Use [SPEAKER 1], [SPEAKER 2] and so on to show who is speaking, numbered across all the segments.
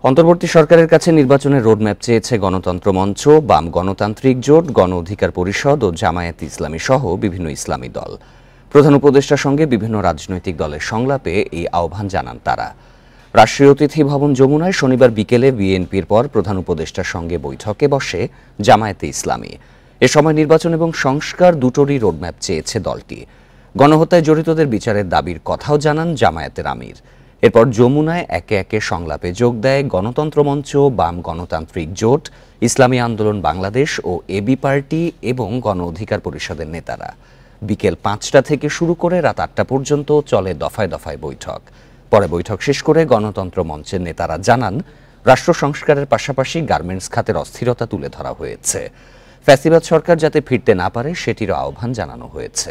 [SPEAKER 1] অন্তর্বর্তী সরকারের কাছে নির্বাচনের রোডম্যাপ চেয়েছে গণতন্ত্র মঞ্চ, বাম গণতান্ত্রিক জোট, গণ অধিকার পরিষদ ও জামায়াতে ইসলামী সহ বিভিন্ন ইসলামী দল। প্রধান উপদেষ্টার সঙ্গে বিভিন্ন রাজনৈতিক দলের সংলাপে এই আহ্বান জানান তারা। রাষ্ট্রীয় অতিথি ভবন যমুনায় শনিবার বিকেলে বিএনপির পর প্রধান উপদেষ্টার সঙ্গে বৈঠকে বসে জামায়াতে ইসলামী। এ সময় নির্বাচন এবং সংস্কার দুটোরই রোডম্যাপ চেয়েছে দলটি। গণহত্যায় জড়িতদের বিচারের দাবির কথাও জানান জামায়াতের আমির। এরপর যমুনায় একে একে সংলাপে যোগ দেয় গণতন্ত্র মঞ্চ, বাম গণতান্ত্রিক জোট, ইসলামী আন্দোলন বাংলাদেশ ও এবি পার্টি এবং গণ অধিকার পরিষদের নেতারা। বিকেল 5টা থেকে শুরু করে রাত 8টা পর্যন্ত চলে দফায় দফায় বৈঠক। পরে বৈঠক শেষ করে গণতন্ত্র মঞ্চের নেতারা জানান, রাষ্ট্র সংস্কারের পাশাপাশি গার্মেন্টস খাতের অস্থিরতা তুলে ধরা হয়েছে। ফ্যাসিবাদ সরকার যাতে ফিরতে না পারে সেটিরও আহ্বান জানানো হয়েছে।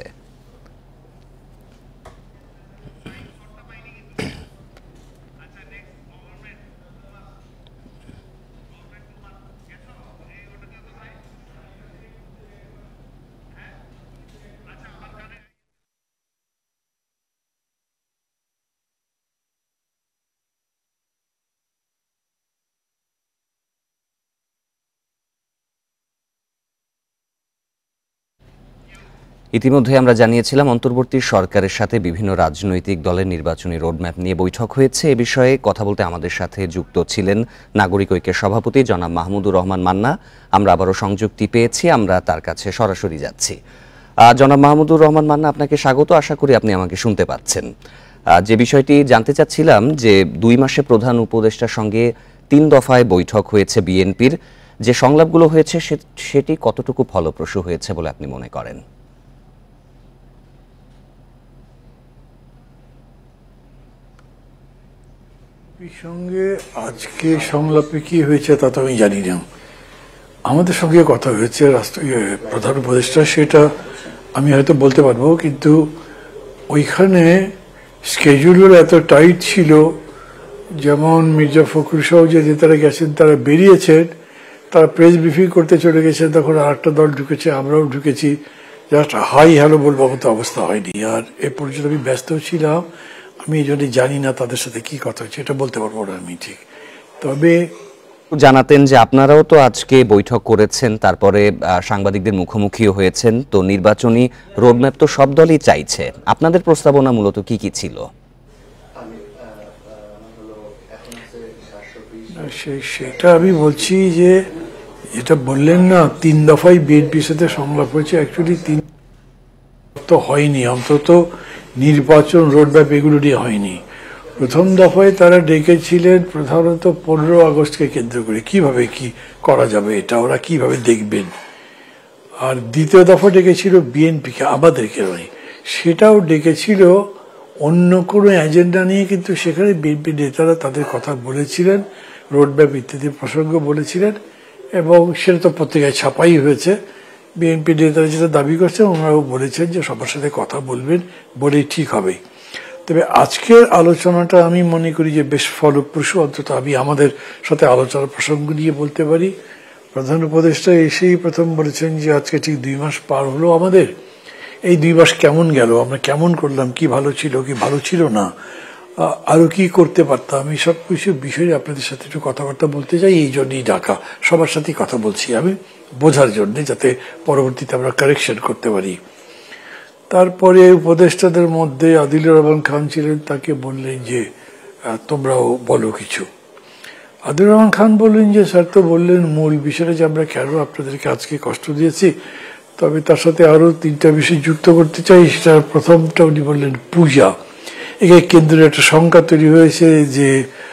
[SPEAKER 1] ইতিমধ্যে আমরা জানিয়েছিলাম অন্তর্বর্তী সরকারের সাথে বিভিন্ন রাজনৈতিক দলের নির্বাচনী রোডম্যাপ নিয়ে বৈঠক হয়েছে। এ বিষয়ে কথা বলতে আমাদের সাথে যুক্ত ছিলেন নাগরিক ঐক্যের সভাপতি জনাব মাহমুদুর রহমান মান্না। আমরা আবারও সংযুক্তি পেয়েছি, আমরা তার কাছে সরাসরি যাচ্ছি। জনাব মাহমুদুর রহমান মান্না, আপনাকে স্বাগত। আশা করি আপনি আমাকে শুনতে পাচ্ছেন। যে বিষয়টি জানতে চাচ্ছিলাম যে 2 মাসে প্রধান উপদেষ্টার সঙ্গে 3 দফায় বৈঠক হয়েছে বিএনপির, যে সংলাপগুলো হয়েছে সেটি কতটুকু ফলপ্রসূ হয়েছে বলে আপনি মনে করেন?
[SPEAKER 2] সঙ্গে আজকে সংলাপে কি হয়েছে তা তো আমি জানি না। আমাদের সঙ্গে কথা হয়েছে প্রধান উপদেষ্টা, সেটা আমি হয়তো বলতে পারবো, কিন্তু ওইখানে স্কেডিউলগুলো এত টাইট ছিল, যেমন মির্জা ফখরুল সহ যে নেতারা গেছেন তারা বেরিয়েছেন, তারা প্রেস ব্রিফিং করতে চলে গেছেন, তখন আরেকটা দল ঢুকেছে, আমরাও ঢুকেছি, জাস্ট হাই হ্যালো বলবো মতো অবস্থা হয়নি। আর এ পর্যন্ত আমি ব্যস্ত ছিলাম, আমি এই জন্যই জানি না তাদের সাথে কি কথা হচ্ছে, এটা বলতে পারবো না আমি ঠিক। তবে
[SPEAKER 1] জানাতেন যে আপনারাও তো আজকে বৈঠক করেছেন, তারপরে সাংবাদিকদের মুখোমুখিও হয়েছেন, তো নির্বাচনী রোডম্যাপ তো সব দলই চাইছে, আপনাদের প্রস্তাবনা মূলত কি কি ছিল?
[SPEAKER 2] সেটা আমি বলছি যে যেটা বললেন না, 3 দফায় বিএনপির সাথে সংলাপ হয়েছে, অ্যাকচুয়ালি 3 তো হয়নি, অন্তত নির্বাচন রোডম্যাপ এগুলো নিয়ে হয়নি। প্রথম দফায় তারা ডেকেছিলেন প্রধানত 15 আগস্টকে কেন্দ্র করে কিভাবে কি করা যাবে, এটা ওরা কিভাবে দেখবেন। আর দ্বিতীয় দফা ডেকেছিল বিএনপিকে, আমাদেরকে নয়, সেটাও ডেকেছিল অন্য কোনো এজেন্ডা নিয়ে, কিন্তু সেখানে বিএনপি নেতারা তাদের কথা বলেছিলেন, রোডম্যাপ ইত্যাদি প্রসঙ্গ বলেছিলেন, এবং সেটা তো পত্রিকায় ছাপাই হয়েছে। বিএনপি নেতারা যেটা দাবি করছেন, ওনারাও বলেছেন যে সবার সাথে কথা বলবেন, বলেই ঠিক হবে। তবে আজকের আলোচনাটা আমি মনে করি যে বেশ ফলপ্রসূ, অন্তত আমি আমাদের সাথে আলোচনার প্রসঙ্গ নিয়ে বলতে পারি। প্রধান উপদেষ্টা এসেই প্রথম বলেছেন যে আজকে ঠিক 2 মাস পার হলো আমাদের, এই 2 মাস কেমন গেল, আমরা কেমন করলাম, কি ভালো ছিল কি ভালো ছিল না, আরো কি করতে পারতাম, এই সব কিছু বিষয়ে আপনাদের সাথে একটু কথাবার্তা বলতে চাই। এই জন্যই ডাকা, সবার সাথেই কথা বলছি আমি, বোঝার জন্য, যাতে পরবর্তীতে আমরা কারেকশন করতে পারি। তারপরে উপদেষ্টাদের মধ্যে আদিলুর রহমান খান ছিলেন, তাকে বললেন যে তোমরাও বলো কিছু। আদিলুর রহমান খান বললেন যে স্যার তো বললেন মূল বিষয়টা যে আমরা কেন আপনাদেরকে আজকে কষ্ট দিয়েছি, তবে তার সাথে আরো 3টা বিষয় যুক্ত করতে চাই। সেটা প্রথমটা উনি বললেন পূজা। একে কেন্দ্রে একটা শঙ্কা তৈরি হয়েছে যে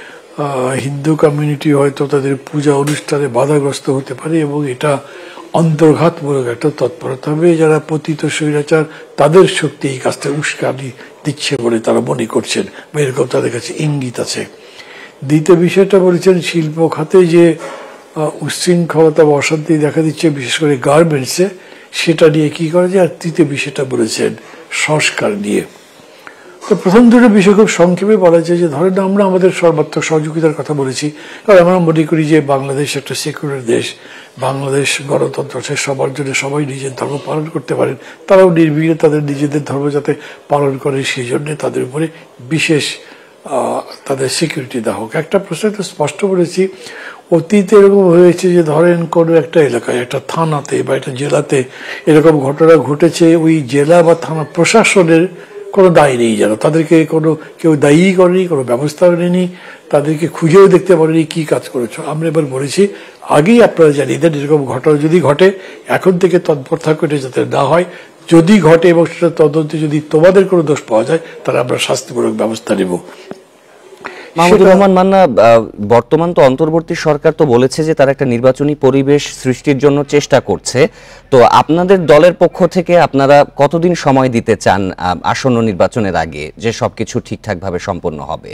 [SPEAKER 2] হিন্দু কমিউনিটি হয়তো তাদের পূজা অনুষ্ঠানে বাধাগ্রস্ত হতে পারে, এবং এটা অন্তর্ঘাতমূলক একটা তৎপরতা হবে, যারা পতিত স্বৈরাচার তাদের শক্তি এই কাজটা উস্কানি দিচ্ছে বলে তারা মনে করছেন, বা এরকম তাদের কাছে ইঙ্গিত আছে। দ্বিতীয় বিষয়টা বলেছেন শিল্প খাতে যে উচ্ছৃঙ্খলতা বা অশান্তি দেখা দিচ্ছে, বিশেষ করে গার্মেন্টসে, সেটা নিয়ে কি করা যায়। আর তৃতীয় বিষয়টা বলেছেন সংস্কার নিয়ে। তো প্রথম 2টো বিষয় খুব সংক্ষেপে বলা যায় যে ধরেন আমরা আমাদের সর্বাত্মক সহযোগিতার কথা বলেছি, কারণ আমরা মনে করি যে বাংলাদেশ একটা সেকুলার দেশ, বাংলাদেশ গণতন্ত্র আছে, সবার জন্য সবাই নিজের ধর্ম পালন করতে পারেন, তারাও নির্বিঘ্নে তাদের নিজেদের ধর্ম যাতে পালন করে সেই জন্য তাদের উপরে বিশেষ তাদের সিকিউরিটি দেওয়া হোক। একটা প্রশ্ন তো স্পষ্ট বলেছি, অতীতে এরকম হয়েছে যে ধরেন কোনো একটা এলাকায়, একটা থানাতে বা একটা জেলাতে এরকম ঘটনা ঘটেছে, ওই জেলা বা থানা প্রশাসনের কোনো দায় নেই, যেন তাদেরকে কোনো কেউ দায়ী করেনি, কোনো ব্যবস্থাও নেয়নি, তাদেরকে খুঁজেও দেখতে পারেনি কি কাজ করেছো। আমরা এবার বলেছি আগেই আপনারা জানিয়ে দেন এরকম ঘটনা যদি ঘটে এখন থেকে তৎপর থাকবে যাতে না হয়, যদি ঘটে এবং সেটা তদন্তে যদি তোমাদের কোনো দোষ পাওয়া যায় তাহলে আমরা শাস্তিমূলক ব্যবস্থা নেব।
[SPEAKER 1] মাহমুদুর রহমান মান্না, বর্তমান তো অন্তর্বর্তী সরকার তো বলেছে যে তারা একটা নির্বাচনী পরিবেশ সৃষ্টির জন্য চেষ্টা করছে, তো আপনাদের দলের পক্ষ থেকে আপনারা কতদিন সময় দিতে চান আসন্ন নির্বাচনের আগে যে সবকিছু ঠিকঠাকভাবে সম্পন্ন হবে?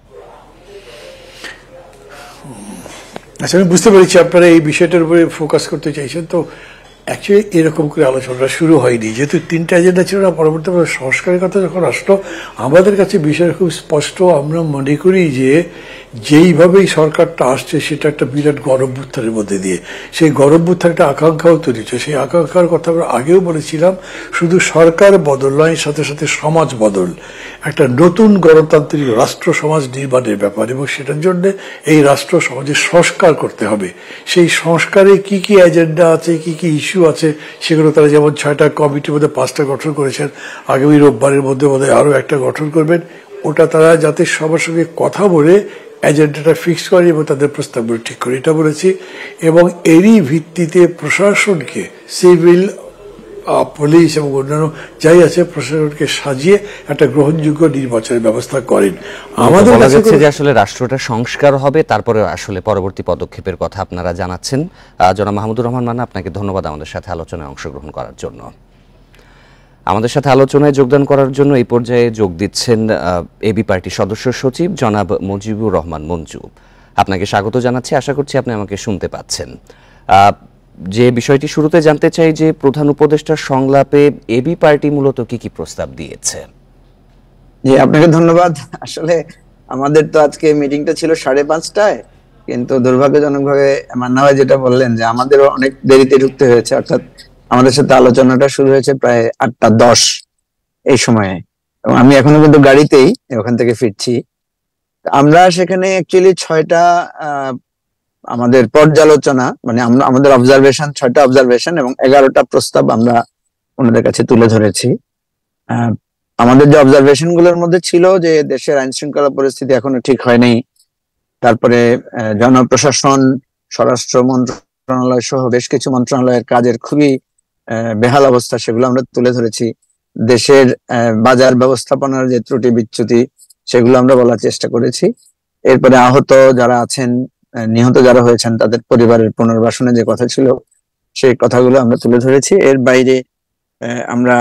[SPEAKER 2] আচ্ছা, আমি বুঝতে পেরেছি আপনারা এই বিষয়টার উপরে ফোকাস করতে চাইছেন। তো অ্যাকচুয়ালি এরকম করে আলোচনাটা শুরু হয়নি, যেহেতু তিনটা এজেন্ডা ছিল না। পরবর্তী সংস্কারের কথা যখন আসলো আমাদের কাছে বিষয় খুব স্পষ্ট। আমরা মনে করি যে যেইভাবেই সরকারটা আসছে সেটা একটা বিরাট গণঅভ্যুত্থানের মধ্যে দিয়ে, সেই গণঅভ্যুত্থানটা আকাঙ্ক্ষাও তৈরি হচ্ছে। সেই আকাঙ্ক্ষার কথা আমরা আগেও বলেছিলাম, শুধু সরকার বদল নয়, সাথে সাথে সমাজ বদল, একটা নতুন গণতান্ত্রিক রাষ্ট্র সমাজ নির্মাণের ব্যাপার, এবং সেটার জন্য এই রাষ্ট্র সমাজের সংস্কার করতে হবে। সেই সংস্কারে কি কি এজেন্ডা আছে, কি কি ইস্যু আছে, সেগুলো তারা যেমন 6টা কমিটির মধ্যে 5টা গঠন করেছেন, আগামী রোববারের মধ্যে বোধহয় আরও একটা গঠন করবেন। ওটা তারা যাতে সবার সঙ্গে কথা বলে এজেন্ডাটা ফিক্স করে এবং তাদের প্রস্তাবগুলো ঠিক করে, এটা বলেছি। এবং এরই ভিত্তিতে প্রশাসনকে, সিভিল, পুলিশ এবং অন্যান্য যাই আছে, প্রশাসনকে সাজিয়ে একটা গ্রহণযোগ্য নির্বাচনের ব্যবস্থা করেন।
[SPEAKER 1] আমাদের কাছে যে আসলে রাষ্ট্রটা সংস্কার হবে, তারপরে আসলে পরবর্তী পদক্ষেপের কথা আপনারা জানাচ্ছেন। জনাব মাহমুদুর রহমান মান্না, আপনাকে ধন্যবাদ আমাদের সাথে আলোচনায় অংশগ্রহণ করার জন্য। আমাদের সাথে আলোচনায় যোগদান করার জন্য এই পর্যায়ে যোগ দিচ্ছেন এবি পার্টির সদস্য সচিব জনাব মুজিবুর রহমান মঞ্জু। আপনাকে স্বাগত জানাচ্ছি, আশা করছি আপনি আমাকে শুনতে পাচ্ছেন। যে বিষয়টি শুরুতে জানতে চাই যে প্রধান উপদেষ্টার সংলাপে এবি পার্টি মূলত কি কি প্রস্তাব দিয়েছে?
[SPEAKER 3] জি, আপনাকে ধন্যবাদ। আসলে আমাদের তো আজকে মিটিংটা ছিল 5:30টায়, কিন্তু দুর্ভাগ্যজনকভাবে মান্না ভাই যেটা বললেন যে আমাদেরও অনেক দেরিতে ঢুকতে হয়েছে, অর্থাৎ আমাদের সাথে আলোচনাটা শুরু হয়েছে প্রায় 8:10 এই সময়ে, এবং আমি এখনো কিন্তু গাড়িতেই ওখান থেকে ফিরছি। আমরা সেখানে অ্যাকচুয়ালি 6টা আমাদের পর্যালোচনা, মানে আমরা আমাদের অবজারভেশন, 6টা অবজারভেশন এবং 11টা প্রস্তাব আমরা ওনাদের কাছে তুলে ধরেছি। আমাদের যে অবজারভেশন গুলোর মধ্যে ছিল যে দেশের আইন শৃঙ্খলা পরিস্থিতি এখনো ঠিক হয়নি, তারপরে জনপ্রশাসন, স্বরাষ্ট্র মন্ত্রণালয় সহ বেশ কিছু মন্ত্রণালয়ের কাজের খুবই বেহাল অবস্থা, সেগুলো আমরা তুলে ধরেছি। দেশের বাজার ব্যবস্থাপনার যে ত্রুটি বিচ্যুতি, সেগুলো আমরা বলার চেষ্টা করেছি। এরপরে আহত যারা আছেন, নিহত যারা হয়েছেন, তাদের পরিবারের পুনর্বাসনের যে কথা ছিল সেই কথাগুলো আমরা তুলে ধরেছি। এর বাইরে আমরা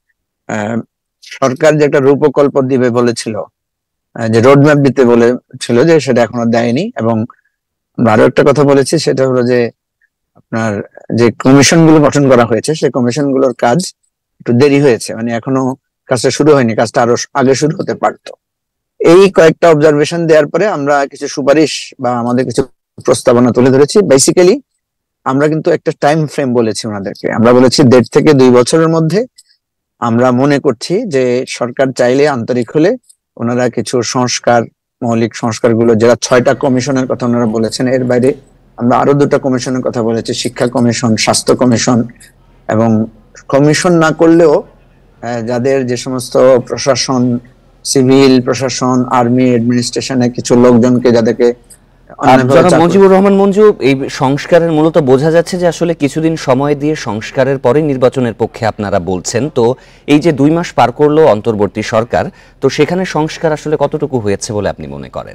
[SPEAKER 3] সরকার যে একটা রূপকল্প দিবে বলেছিল, যে রোডম্যাপ দিতে বলেছিল, যে সেটা এখনো দেয়নি। এবং আরো একটা কথা বলেছি, সেটা হলো যে আপনার যে কমিশন গুলো গঠন করা হয়েছে সেই কমিশন গুলোর কাজ একটু দেরি হয়েছে, মানে এখনো কাজটা শুরু হয়নি, কাজটা আরো আগে শুরু হতে পারতো। এই কয়েকটা অবজারভেশন দেওয়ার পরে আমরা কিছু সুপারিশ বা আমাদের কিছু প্রস্তাবনা তুলে ধরেছি। বেসিক্যালি আমরা কিন্তু একটা টাইম ফ্রেম বলেছি ওনাদেরকে, আমরা বলেছি 1.5 থেকে 2 বছরের মধ্যে আমরা মনে করছি যে সরকার চাইলে, আন্তরিক হলে, ওনারা কিছু সংস্কার, মৌলিক সংস্কারগুলো, যারা 6টা কমিশনের কথা ওনারা বলেছেন, এর বাইরে আমরা আরো 2টা কমিশনের কথা বলেছি, শিক্ষা কমিশন, স্বাস্থ্য কমিশন, এবং কমিশন না করলেও যাদের যে সমস্ত প্রশাসন, সিভিল প্রশাসন, আর্মি, অ্যাডমিনিস্ট্রেশনে কিছু লোকজনকে যাদেরকে
[SPEAKER 1] জনাব মুজিবুর রহমান মঞ্জু, এই সংস্কারের মূলত বোঝা যাচ্ছে যে আসলে কিছুদিন সময় দিয়ে সংস্কারের পরে নির্বাচনের পক্ষে আপনারা বলছেন। তো এই যে 2 মাস পার করলো অন্তর্বর্তী সরকার, তো সেখানে সংস্কার আসলে কতটুকু হয়েছে বলে আপনি মনে করেন?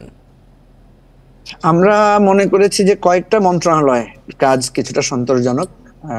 [SPEAKER 3] আমরা মনে করেছি যে কয়েকটা মন্ত্রণালয় কাজ কিছুটা সন্তোষজনক।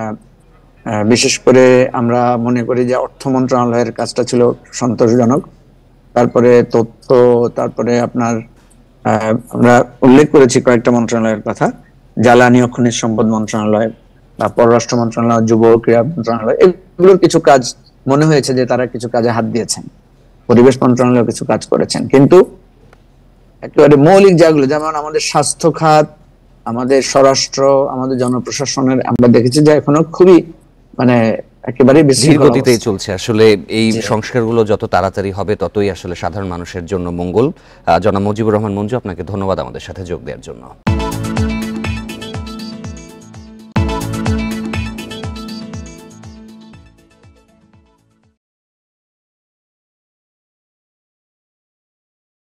[SPEAKER 3] বিশেষ করে আমরা মনে করি যে অর্থ মন্ত্রণালয়ের কাজটা ছিল সন্তোষজনক। তারপরে তথ্য, তারপরে আপনার আমরা উল্লেখ করেছি কয়েকটা মন্ত্রণালয়ের কথা, জ্বালানি ও খনিজ সম্পদ মন্ত্রণালয় বা পররাষ্ট্র মন্ত্রণালয়, যুব ক্রীড়া মন্ত্রণালয়, এগুলোর কিছু কাজ মনে হয়েছে যে তারা কিছু কাজে হাত দিয়েছেন। পরিবেশ মন্ত্রণালয় কিছু কাজ করেছেন, কিন্তু একেবারে মৌলিক যেগুলো, যেমন আমাদের স্বাস্থ্য খাত, আমাদের স্বরাষ্ট্র, আমাদের জনপ্রশাসনের, আমরা দেখেছি যে এখনো খুবই মানে একেবারে
[SPEAKER 1] ধীর গতিতেই চলছে। আসলে এই সংস্কারগুলো যত তাড়াতাড়ি হবে ততই আসলে সাধারণ মানুষের জন্য মঙ্গল। জনাব মুজিবুর রহমান মঞ্জু, আপনাকে ধন্যবাদ আমাদের সাথে যোগ দেওয়ার জন্য।